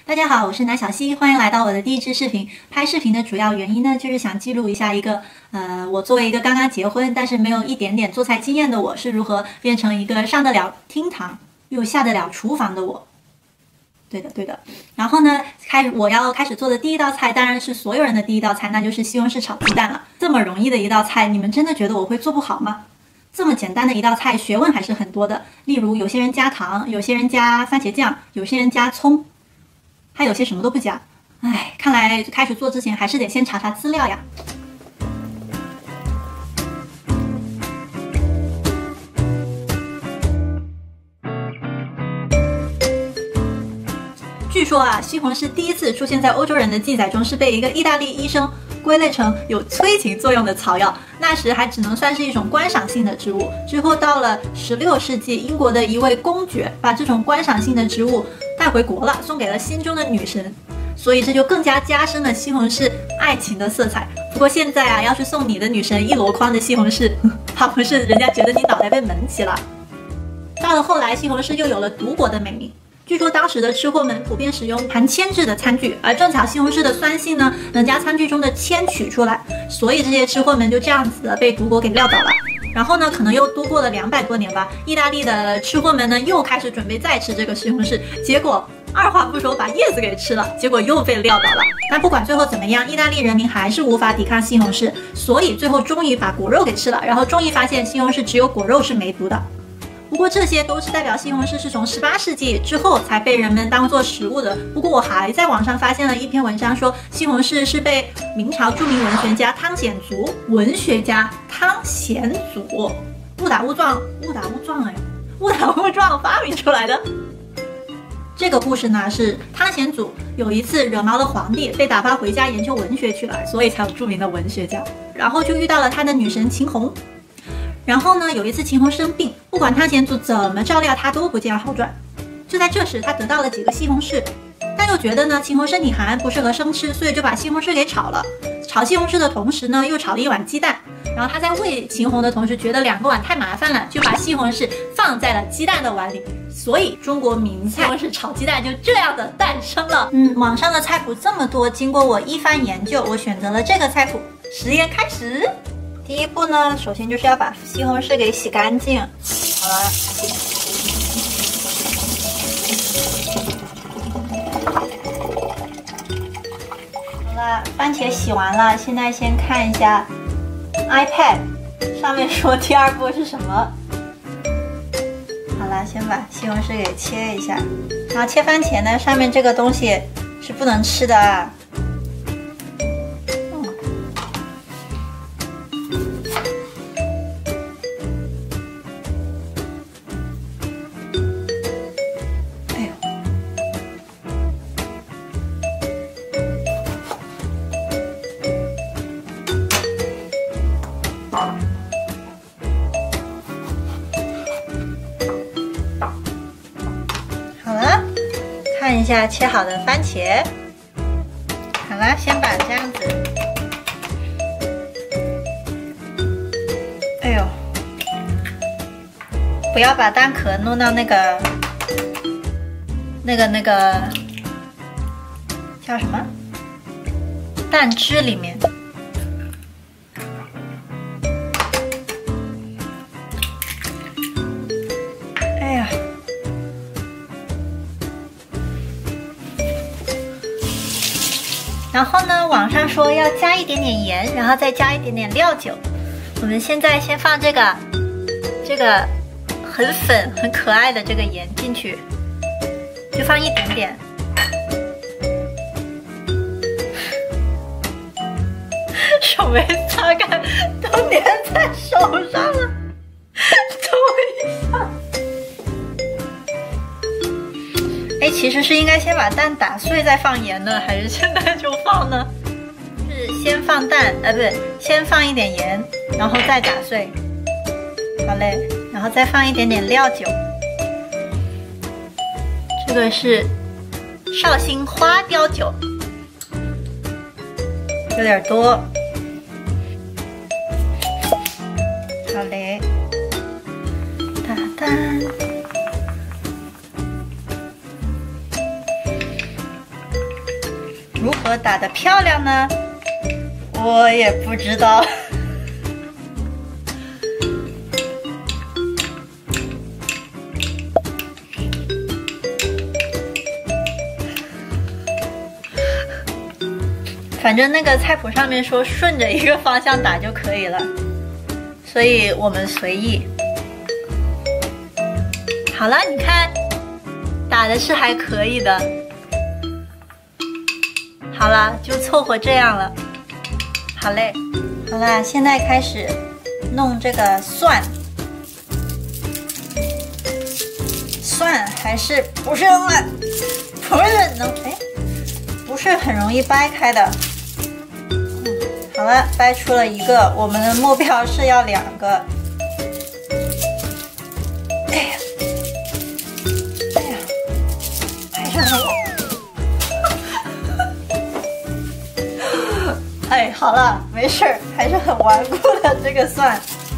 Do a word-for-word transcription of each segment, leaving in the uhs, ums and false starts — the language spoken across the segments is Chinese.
大家好，我是南小溪，欢迎来到我的第一支视频。拍视频的主要原因呢，就是想记录一下一个，呃，我作为一个刚刚结婚，但是没有一点点做菜经验的我，是如何变成一个上得了厅堂又下得了厨房的我。对的，对的。然后呢，开始我要开始做的第一道菜，当然是所有人的第一道菜，那就是西红柿炒鸡蛋了。这么容易的一道菜，你们真的觉得我会做不好吗？这么简单的一道菜，学问还是很多的。例如，有些人加糖，有些人加番茄酱，有些人加葱。还有些什么都不加，哎，看来开始做之前还是得先查查资料呀。据说啊，西红柿第一次出现在欧洲人的记载中是被一个意大利医生归类成有催情作用的草药，那时还只能算是一种观赏性的植物。之后到了十六世纪，英国的一位公爵把这种观赏性的植物带回国了，送给了心中的女神，所以这就更加加深了西红柿爱情的色彩。不过现在啊，要是送你的女神一箩筐的西红柿，怕不是人家觉得你脑袋被蒙起了。到了后来，西红柿又有了毒国的美名。据说当时的吃货们普遍使用含铅制的餐具，而正巧西红柿的酸性呢，能将餐具中的铅取出来，所以这些吃货们就这样子的被毒国给撂倒了。然后呢，可能又多过了两百多年吧，意大利的吃货们呢又开始准备再吃这个西红柿，结果二话不说把叶子给吃了，结果又被撂倒了。但不管最后怎么样，意大利人民还是无法抵抗西红柿，所以最后终于把果肉给吃了，然后终于发现西红柿只有果肉是没毒的。不过这些都是代表西红柿是从十八世纪之后才被人们当作食物的。不过我还在网上发现了一篇文章，说西红柿是被明朝著名文学家汤显祖，文学家汤显祖，误打误撞，误打误撞哎，误打误撞发明出来的。这个故事呢，是汤显祖有一次惹毛了皇帝，被打发回家研究文学去了，所以才有著名的文学家。然后就遇到了他的女神秦红。然后呢，有一次秦红生病，不管汤显祖怎么照料，他都不见好转。就在这时，他得到了几个西红柿，但又觉得呢秦红身体寒，不适合生吃，所以就把西红柿给炒了。炒西红柿的同时呢，又炒了一碗鸡蛋。然后他在喂秦红的同时，觉得两个碗太麻烦了，就把西红柿放在了鸡蛋的碗里。所以中国名菜西红柿炒鸡蛋就这样的诞生了。嗯，网上的菜谱这么多，经过我一番研究，我选择了这个菜谱。实验开始。第一步呢，首先就是要把西红柿给洗干净。好了，好了，番茄洗完了，现在先看一下 iPad 上面说第二步是什么。好了，先把西红柿给切一下，然后切番茄呢，上面这个东西是不能吃的啊。看一下切好的番茄，好了，先把这样子，哎呦，不要把蛋壳弄到那个、那个、那个叫什么蛋汁里面。哎呀。然后呢，网上说要加一点点盐，然后再加一点点料酒。我们现在先放这个这个很粉很可爱的这个盐进去，就放一点点。手没擦干，都粘在手上了。等我一下。哎，其实是应该先把蛋打碎再放盐呢，还是现在就放呢？是先放蛋，呃，不是，先放一点盐，然后再打碎。好嘞，然后再放一点点料酒。这个是绍兴花雕酒，有点多。好嘞，哒哒。 如何打得漂亮呢？我也不知道。反正那个菜谱上面说顺着一个方向打就可以了，所以我们随意。好了，你看，打的是还可以的。好了，就凑合这样了。好嘞，好啦，现在开始弄这个蒜，蒜还是不是很不是能哎，不是很容易掰开的。好了，掰出了一个，我们的目标是要两个。哎呀，哎呀，还是很哎，好了，没事儿，还是很顽固的这个蒜。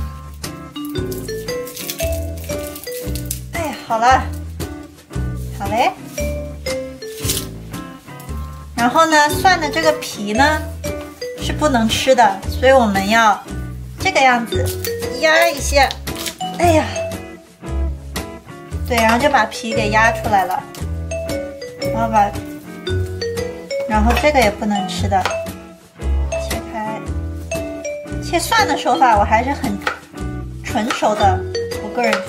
哎呀，好了，好嘞。然后呢，蒜的这个皮呢？是不能吃的，所以我们要这个样子压一下。哎呀，对，然后就把皮给压出来了，然后把，然后这个也不能吃的，切开。切蒜的手法我还是很纯熟的，我个人觉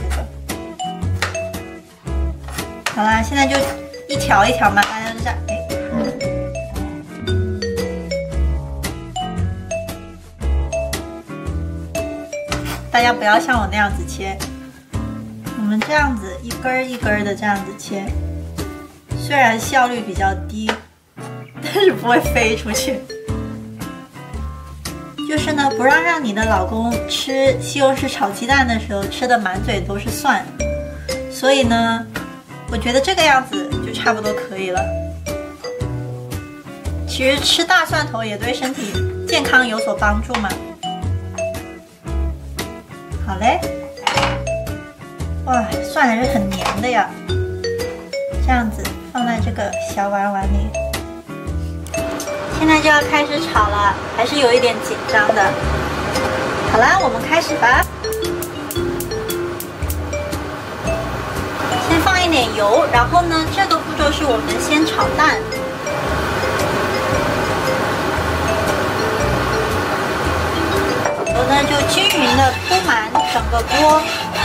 得。好啦，现在就一条一条嘛，大家就这样。哎。大家不要像我那样子切，我们这样子一根儿一根儿的这样子切，虽然效率比较低，但是不会飞出去。就是呢，不让让你的老公吃西红柿炒鸡蛋的时候吃的满嘴都是蒜，所以呢，我觉得这个样子就差不多可以了。其实吃大蒜头也对身体健康有所帮助嘛。好嘞，哇，蒜还是很黏的呀。这样子放在这个小碗碗里，现在就要开始炒了，还是有一点紧张的。好啦，我们开始吧。先放一点油，然后呢，这个步骤是我们先炒蛋。油呢就均匀的铺满整个锅。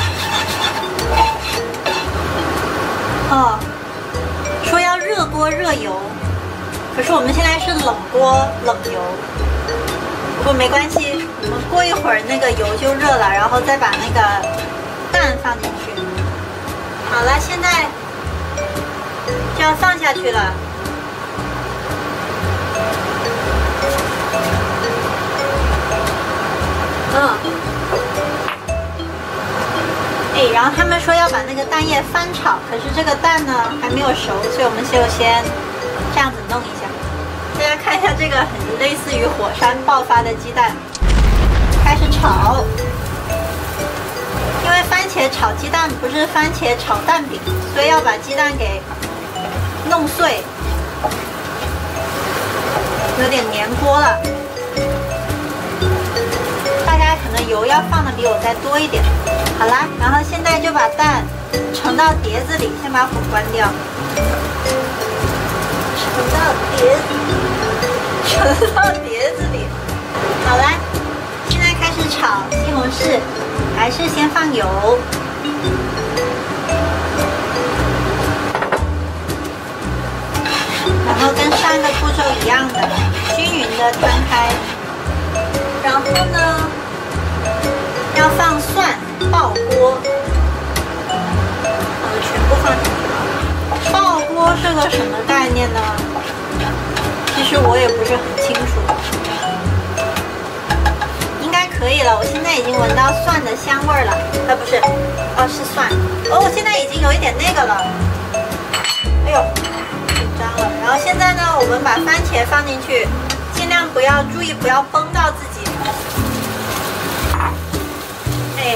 哦，说要热锅热油，可是我们现在是冷锅冷油。不过没关系，我们过一会儿那个油就热了，然后再把那个蛋放进去。好了，现在就要放下去了。嗯，哎，然后他们说要把那个蛋液翻炒，可是这个蛋呢还没有熟，所以我们就先这样子弄一下。大家看一下这个很类似于火山爆发的鸡蛋，开始炒。因为番茄炒鸡蛋不是番茄炒蛋饼，所以要把鸡蛋给弄碎，有点粘锅了。可能油要放的比我再多一点。好啦，然后现在就把蛋盛到碟子里，先把火关掉。盛到碟子，盛到碟子里。好啦，现在开始炒西红柿，还是先放油。然后跟上一个步骤一样的，均匀的摊开。然后呢？要放蒜爆锅，呃，全部放进去了。爆锅是个什么概念呢？其实我也不是很清楚。应该可以了，我现在已经闻到蒜的香味了。呃，不是，哦，是蒜。哦，我现在已经有一点那个了。哎呦，紧张了。然后现在呢，我们把番茄放进去，尽量不要注意不要崩到自己。哎，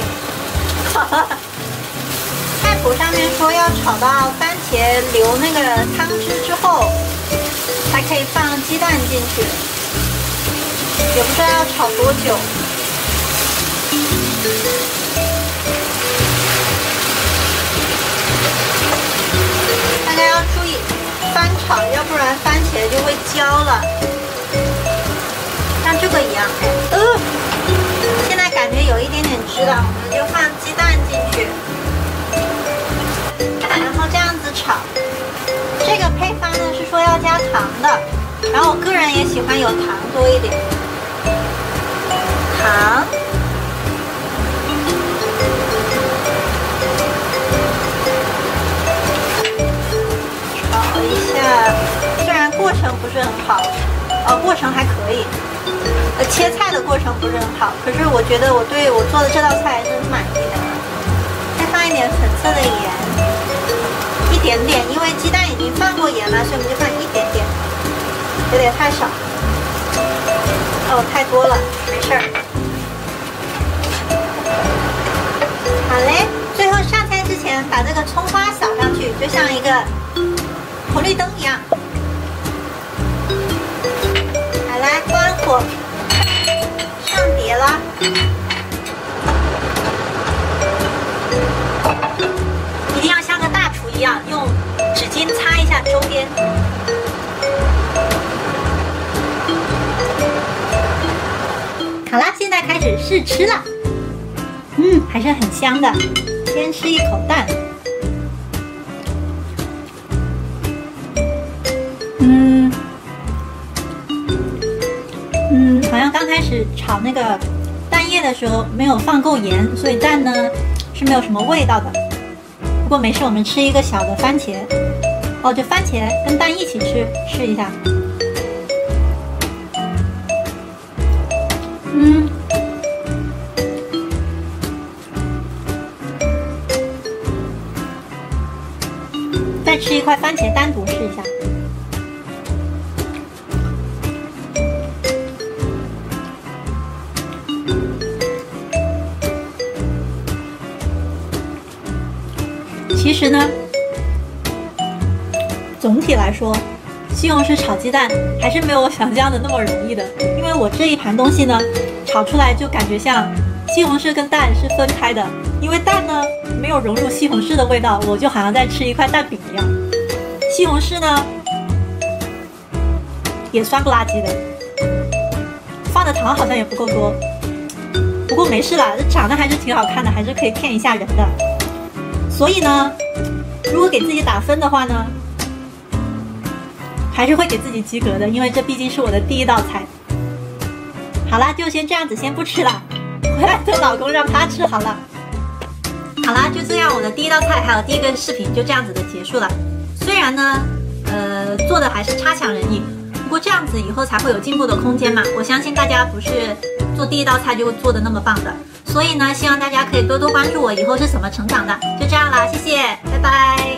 菜谱上面说要炒到番茄流那个汤汁之后，才可以放鸡蛋进去，也不知道要炒多久。大家要注意翻炒，要不然番茄就会焦了。像这个一样，哎，呃，现在感觉有一点点汁了，我们就放鸡蛋进去，然后这样子炒。这个配方呢是说要加糖的，然后我个人也喜欢有糖多一点。糖，炒一下，虽然过程不是很好，呃，过程还可以，呃，切菜的过程不是很好，可是我觉得我对我做的这道菜还是满意的。再放一点粉色的盐。一点点，因为鸡蛋已经放过盐了，所以我们就放一点点，有点太少。哦，太多了，没事儿。好嘞，最后上菜之前把这个葱花撒上去，就像一个红绿灯一样。好啦，关火，上碟啦。一定要像个大厨一样，用纸巾擦一下周边。好啦，现在开始试吃了。嗯，还是很香的。先吃一口蛋。嗯嗯，好像刚开始炒那个蛋液的时候没有放够盐，所以蛋呢是没有什么味道的。不过没事，我们吃一个小的番茄。哦，这番茄跟蛋一起吃，试一下。嗯，再吃一块番茄，单独试一下。其实呢，总体来说，西红柿炒鸡蛋还是没有我想象的那么容易的。因为我这一盘东西呢，炒出来就感觉像西红柿跟蛋是分开的，因为蛋呢没有融入西红柿的味道，我就好像在吃一块蛋饼一样。西红柿呢也酸不拉几的，放的糖好像也不够多。不过没事啦，这长得还是挺好看的，还是可以骗一下人的。所以呢，如果给自己打分的话呢，还是会给自己及格的，因为这毕竟是我的第一道菜。好啦，就先这样子，先不吃了，回来等老公让他吃好了。好啦，就这样，我的第一道菜还有第一个视频就这样子的结束了。虽然呢，呃，做的还是差强人意，不过这样子以后才会有进步的空间嘛。我相信大家不是做第一道菜就做的那么棒的。所以呢，希望大家可以多多关注我以后是怎么成长的。就这样啦，谢谢，拜拜。